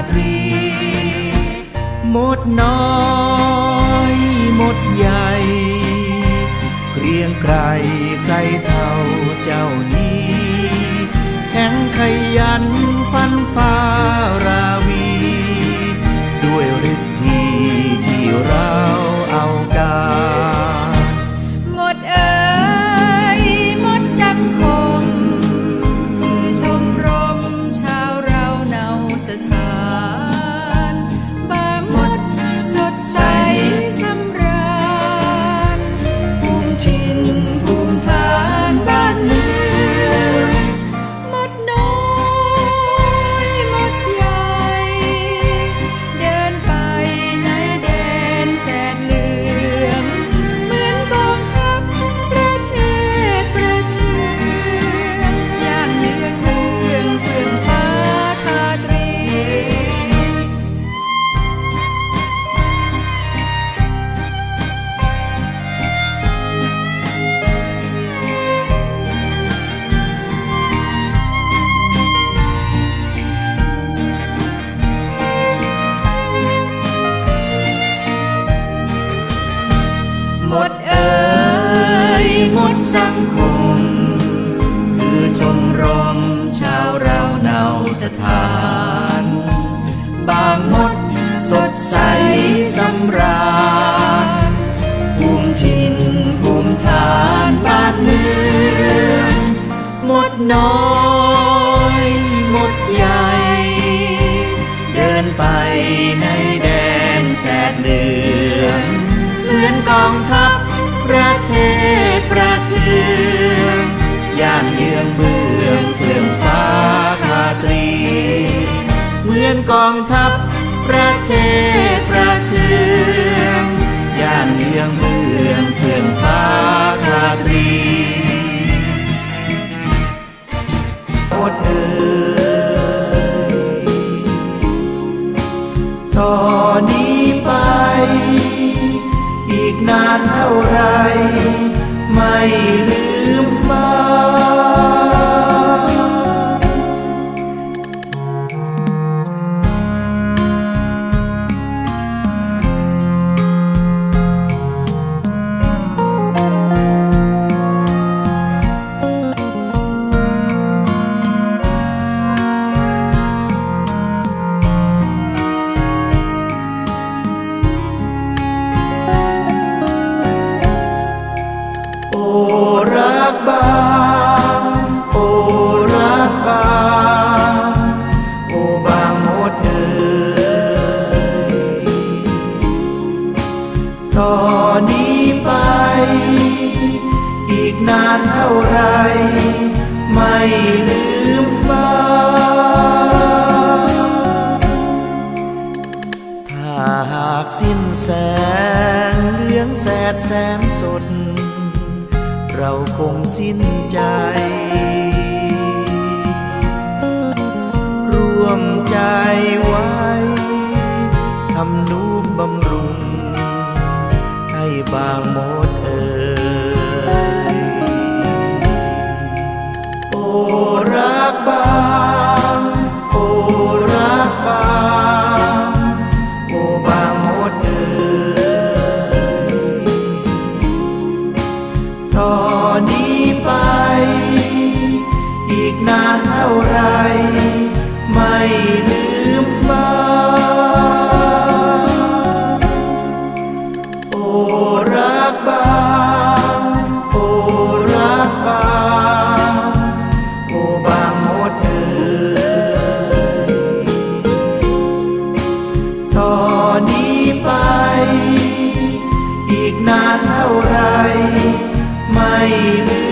ตรีมดน้อยมดใหญ่เกรียงไกรใครเท่าเจ้านี้แข็งขยันฟันฟ้าราวีด้วยฤทธิ์ที่เราเอาการหมดเอ่ยหมดสังคมคือชมรมชาวเราเนาสถานบางหมดสดใสสำราญภูมิถิ่นภูมิฐานบ้านเมืองหมดน้อยหมดใหญ่เดินไปในแดนแสนเหลืองเหมือนกองทัพประเทศประเทืองย่างเยืองเมืองเฟื่องฟ้าทาตรีหมดเอ่ยหมดสังคมคือชมรมชาวเราเนาสถานบางหมดสดใสสำราญภูมิถิ่นภูมิฐานบ้านเมืองหมดน้อยหมดใหญ่เดินไปในแดนแสดเหลืองเหมือนกองทัพประเทศประเทืองย่างเยืองเบื้องเฟื่องฟ้าทาตรีเหมือนกองทัพประเทศประเทืองย่างเยืองเบื้องเฟื่องฟ้าทาตรีหมดเอ่ยต่อนี้ไปอีกนานเท่าไรไม่ลืมบ้านโอ้รักบ้างโอ้รักบ้างโอ้บางหมดเอ่ยต่อนี้ไปอีกนานเท่าไรไม่ลืมบ้านถ้าหากสิ้นแสงเหลืองแสดแสนสดเราคงสิ้นใจร่วมใจไว้ทำนุบำรุงให้บางหมดเอ่ยโอ้รักบ้างโอ้รักบ้างโอ้บางหมดเอ่ยต่อนี้ไปอีกนานเท่าไรไม่ลืมบ้านโอ้รักบ้างโอ้รักบ้างโอ้บางหมดเอ่ยต่อนี้ไปอีกนานเท่าไรไม่ลืม